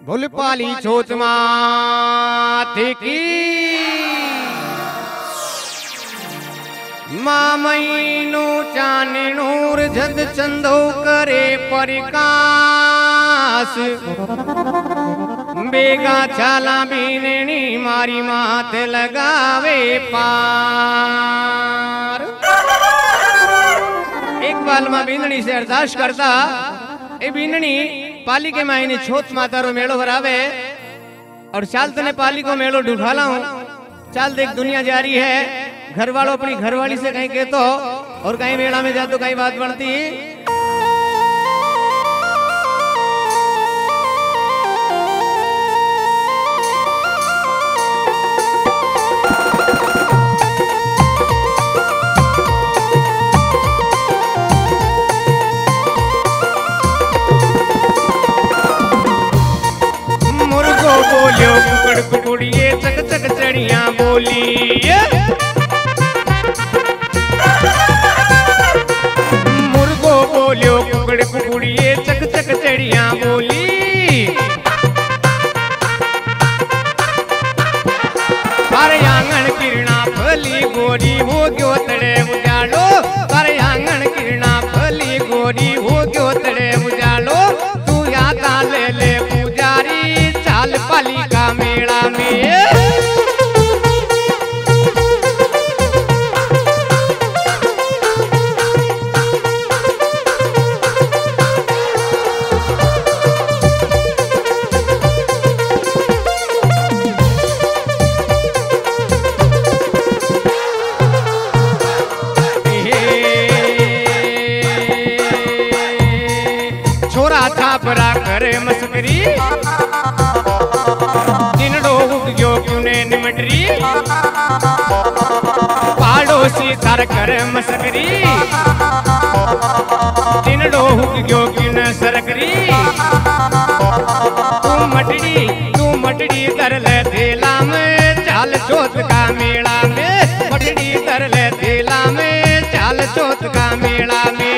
भूलपाली छोच माथे की मामईनु चानूर जद चंदो करे परिकाश बेगा छाला बीननी मारी माथे लगावे पार। एक बाल मां बीननी से अरदास करता ए बीननी पाली के मायने छोट माता रो मेलो भरावे और चाल तने पाली को मेलो ढुठाला हूं। चाल देख दुनिया जारी है, घर वालों अपनी घरवाली से कहीं कहतो और कहीं मेला में जा तो कहीं बात बनती। बोलियो कुकड़ कुकड़िए चक चक चढ़िया बोली। मुर्गो बोलियो कुकड़ कुकड़िए चक चक चढ़िया बोली। अरे आंगन किरणा फली गोरी हो गयो तड़े उजालो। अरे आंगन किरणा फली गोरी हो गयो तड़े उजालो। तू याद ले ले पुजारी चाल पाली का मेला में। छोरा छापरा करे मस्करी निमटरी पाड़ोसी सर कर मस्करी दिन डोहुक गयो किन सरकरी। तू मटड़ी कर ले थेला में चाल चौथ का मेला में। मटड़ी कर ले थेला में चाल चौथ का मेला में।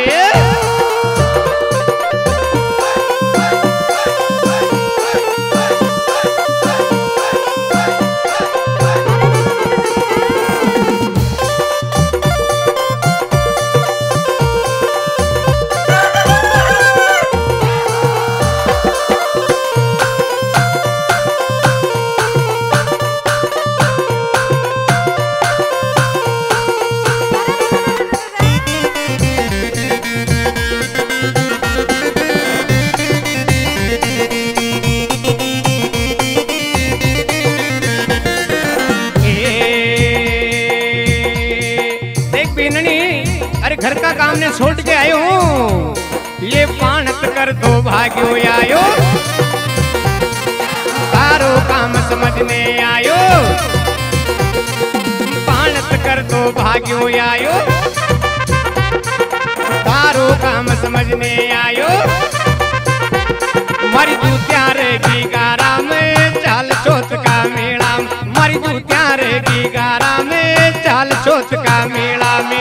घर का काम ने छोड़ के आयो हूँ, ये पानत कर दो भाग्यो आयो। तारो काम समझने आयो, पानत कर दो भाग्यो आयो। तारो काम समझने आयो। मरी तू त्यारे की गारा में चाल चौथ का मेला। मरी तू त्यारे की गारा में चाल चौथ का मेला में।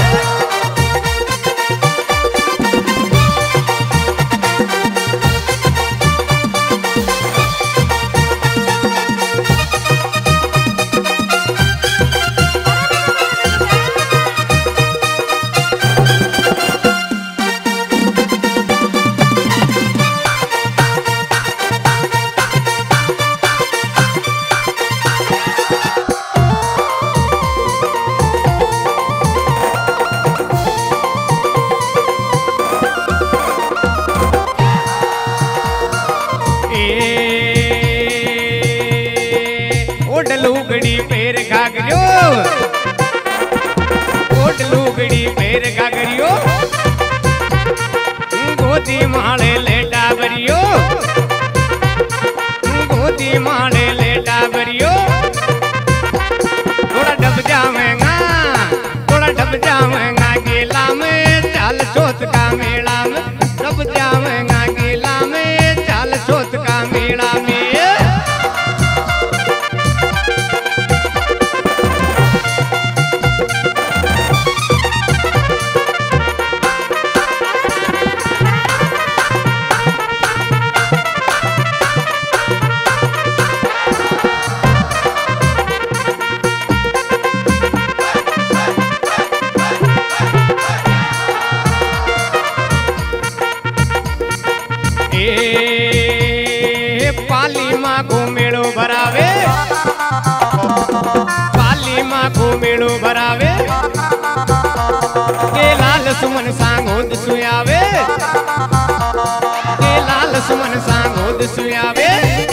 लुगड़ी पैर घाघरियो, ओट लुगड़ी पैर घाघरियो। गोदी माले लेटा बरियो, गोदी माले लेटा बरियो। थोड़ा डब जावेगा, थोड़ा डब जावेगा गेला में चाल चौथ का मेला में। डब जावेगा गेला में चाल चौथ का मेला में। मेलो भरावे के लाल सुमन सांगोद सुयावे के लाल सुमन सांगोद सुयावे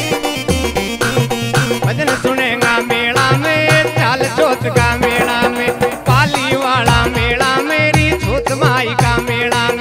भजन सुनेगा मेला में चाल चौथ का मेला में पाली वाला मेला मेरी छोट माई का मेला में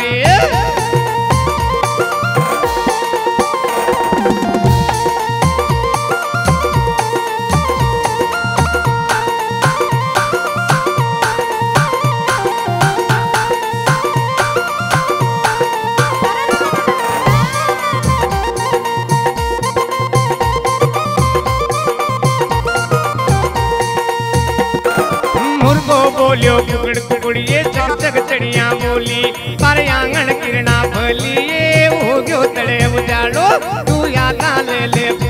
बोलियो कुकड़ कुकड़िए चक चक चढ़िया बोली पर आंगन किरणा भली ये हो गयो तड़े उजाड़ो तू यादा ले ले